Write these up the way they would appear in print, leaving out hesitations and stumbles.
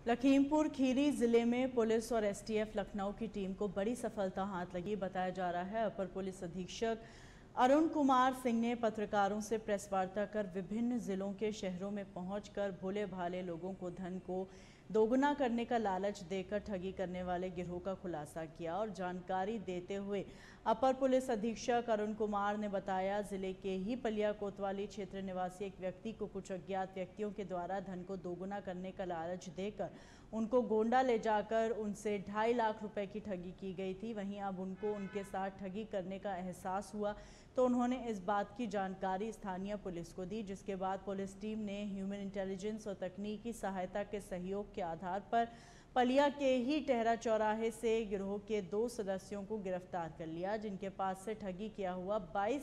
लखीमपुर खीरी जिले में पुलिस और एसटीएफ लखनऊ की टीम को बड़ी सफलता हाथ लगी बताया जा रहा है। अपर पुलिस अधीक्षक अरुण कुमार सिंह ने पत्रकारों से प्रेस वार्ता कर विभिन्न जिलों के शहरों में पहुंचकर भोले भाले लोगों को धन को दोगुना करने का लालच देकर ठगी करने वाले गिरोह का खुलासा किया और जानकारी देते हुए अपर पुलिस अधीक्षक अरुण कुमार ने बताया, जिले के ही पलिया कोतवाली क्षेत्र निवासी एक व्यक्ति को कुछ अज्ञात व्यक्तियों के द्वारा धन को दोगुना करने का लालच देकर उनको गोंडा ले जाकर उनसे 2.5 लाख रुपए की ठगी की गई थी। वहीं अब उनको उनके साथ ठगी करने का एहसास हुआ तो उन्होंने इस बात की जानकारी स्थानीय पुलिस को दी, जिसके बाद पुलिस टीम ने ह्यूमन इंटेलिजेंस और तकनीकी सहायता के सहयोग के आधार पर पलिया के ही टहरा चौराहे से गिरोह के 2 सदस्यों को गिरफ्तार कर लिया, जिनके पास से ठगी किया हुआ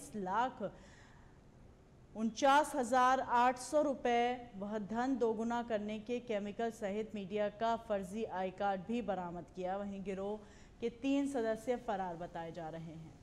22,49,800 रुपए वह धन दोगुना करने के केमिकल सहित मीडिया का फर्जी आई कार्ड भी बरामद किया। वहीं गिरोह के 3 सदस्य फरार बताए जा रहे हैं।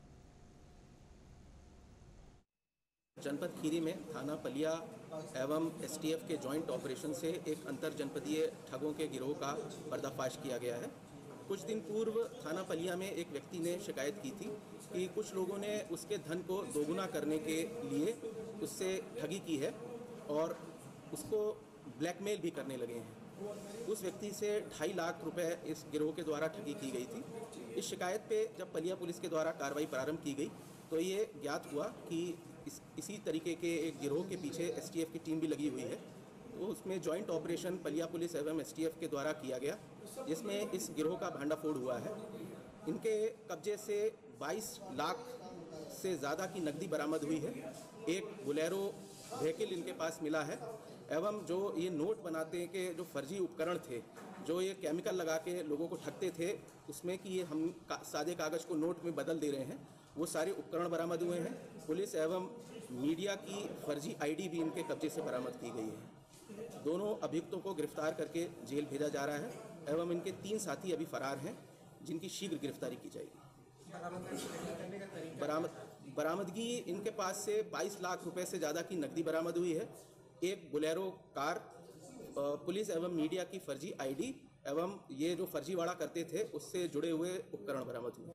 जनपद खीरी में थाना पलिया एवं एसटीएफ के जॉइंट ऑपरेशन से एक अंतर जनपदीय ठगों के गिरोह का पर्दाफाश किया गया है। कुछ दिन पूर्व थाना पलिया में एक व्यक्ति ने शिकायत की थी कि कुछ लोगों ने उसके धन को दोगुना करने के लिए उससे ठगी की है और उसको ब्लैकमेल भी करने लगे हैं। उस व्यक्ति से 2.5 लाख रुपए इस गिरोह के द्वारा ठगी की गई थी। इस शिकायत पे जब पलिया पुलिस के द्वारा कार्रवाई प्रारंभ की गई तो ये ज्ञात हुआ कि इसी तरीके के एक गिरोह के पीछे एसटीएफ की टीम भी लगी हुई है। तो उसमें जॉइंट ऑपरेशन पलिया पुलिस एवं एसटीएफ के द्वारा किया गया, जिसमें इस गिरोह का भांडाफोड़ हुआ है। इनके कब्जे से 22 लाख से ज़्यादा की नकदी बरामद हुई है। एक बोलेरो व्हीकल इनके पास मिला है एवं जो ये नोट बनाते के जो फर्जी उपकरण थे, जो ये केमिकल लगा के लोगों को ठगते थे, उसमें कि ये हम सादे कागज़ को नोट में बदल दे रहे हैं, वो सारे उपकरण बरामद हुए हैं। पुलिस एवं मीडिया की फर्जी आईडी भी इनके कब्जे से बरामद की गई है। दोनों अभियुक्तों को गिरफ्तार करके जेल भेजा जा रहा है एवं इनके 3 साथी अभी फरार हैं, जिनकी शीघ्र गिरफ्तारी की जाएगी। बरामदगी इनके पास से 22 लाख रुपए से ज़्यादा की नकदी बरामद हुई है। एक बोलेरो कार, पुलिस एवं मीडिया की फर्जी आईडी एवं ये जो फर्जीवाड़ा करते थे उससे जुड़े हुए उपकरण बरामद हुए।